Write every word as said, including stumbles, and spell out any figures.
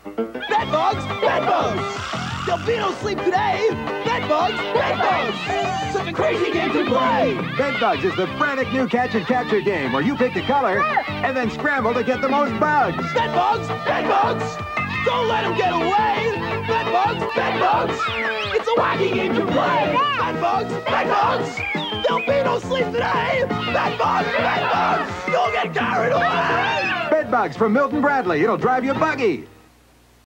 Bed bugs, bed bugs! There'll be no sleep today! Bed bugs, bed bugs! Such a crazy game to play! Bed Bugs is the frantic new catch and capture game where you pick a color and then scramble to get the most bugs. Bed bugs, bed bugs! Don't let them get away! Bed bugs, bed bugs! It's a wacky game to play! Bed bugs, bed bugs! There'll be no sleep today! Bed bugs, bed bugs! You'll get carried away! Bed Bugs from Milton Bradley. It'll drive you buggy.